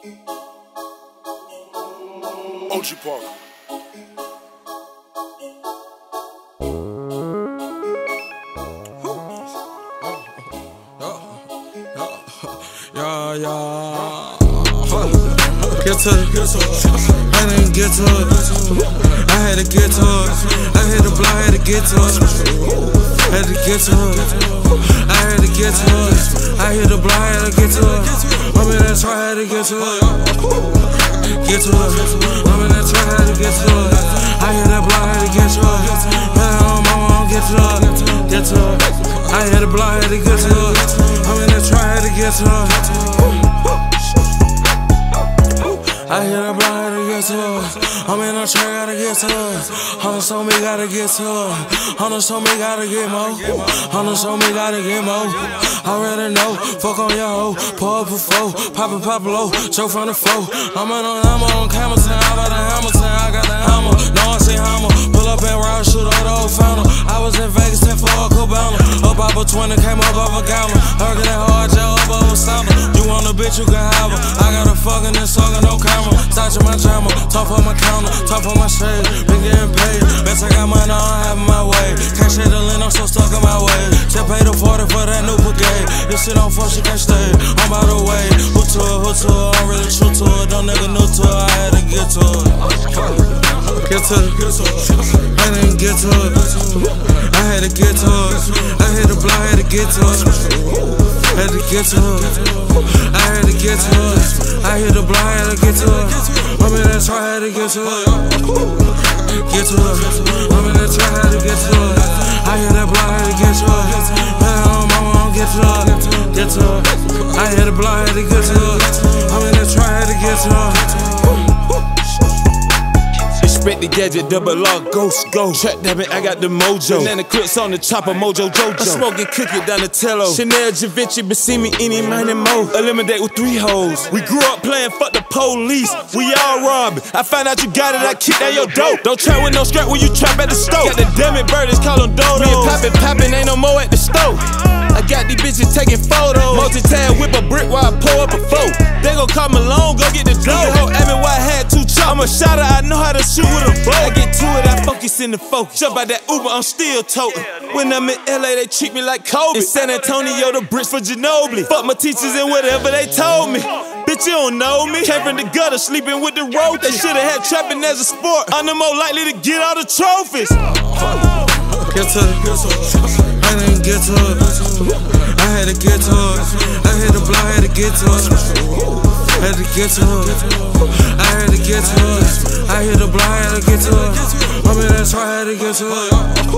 OG Park. Yeah. Get to it. I didn't get to it. I had to get to it. I hit the block, had to get to it. Had to get to it. I had to get to it. I hit the block, had to get to it. I'm in that truck, had to get to it. Get to it. I'm in that truck, had to get to it. I hit that block, had to get to it. Mama, get to it. Get to it. I hit the block, had to get to it. I'm in that truck, had to get to it. I hit a block, gotta get to it. I'm in a track, gotta get to it. Hunters told me, gotta get to it. Hunters told me, gotta get more. Hunters told me, gotta get more. I already know, fuck on your hoe. Pull up a foe, pop low, choke from the foe. I'm on Hamilton, I got the Hamilton, I got the hammer. No, I see hammer. Pull up and ride, shoot all the old fountain. I was in Vegas, 10 for a Cabana. Up off a 20, came up off a gallon. Working that hard, jail up over Santa. You want a bitch, you can have her. I got a fucking and sucking, no camera. Starchin' my drama, top on my counter, top on my shade. Been getting paid, best I got money, I'm having my way. Can't shade the lane, I'm so stuck in my way. Just paid the 40 for that new brigade. This shit on fuck, she can't stay. I'm out of the way. Who to it, I'm really true to it. Don't nigga new to it, I had to get to it. Get to it, I didn't get to it. I had to get to it. I hit the block, had to get to it. Had to get to it. I had to get to it. I hit the block, had to get to it. I'm in that truck, had to get to it. Get to it. I'm in that truck, had to get to it. I hit that block, had to get to it. Mama, get to it. Get to it. I hit the block, had to get to it. I'm in that truck, had to get to it. Respect the gadget, double R, ghost, go. Track that I got the mojo. Banana clips on the chopper, mojo Jojo. I'm smoking cookie, Donatello. Chanel, Givenchy, Bassimi, any man and mo. Eliminate with 3 hoes. We grew up playing fuck the police. We all robbing. I found out you got it, I kick down your dope. Don't trap with no strap when you trap at the stove. Got the damn it birdies, call them dodos. Me and poppin', ain't no more at the stove. I got these bitches taking photos. Multi-tab, whip a brick while I pull up a foe. They gon' call Malone, go get the dough. The hoe asked me why I had 2 chops. I'm a shotter, I know how to shoot with a bow. I get to it, I focus in the focus. Jump out that Uber, I'm still toting. When I'm in LA, they treat me like Kobe. In San Antonio, the bricks for Ginobili. Fuck my teachers and whatever they told me. Bitch, you don't know me. Came from the gutter, sleeping with the roaches. They should've had trapping as a sport. I'm the more likely to get all the trophies. Get to it. I didn't get to it. I had to get to it. I hit the block, had to get to it. Had to get to it. I had to get to it. I hit the block, had to get to it. I'm in that truck, had to get to it.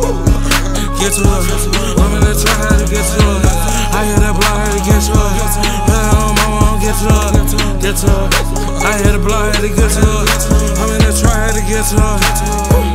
Get to it. I'm in that truck, had to get to it. I hit that block, had to get to it. Mama, get to it. Get to it. I hit the block, had to get to it. I'm in that truck, had to get to it.